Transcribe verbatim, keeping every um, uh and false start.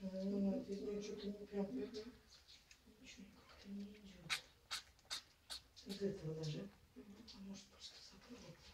Ну, здесь что-то не прям. Угу. Ничего как-то не идет. Из этого даже. Угу. А может просто закрыла.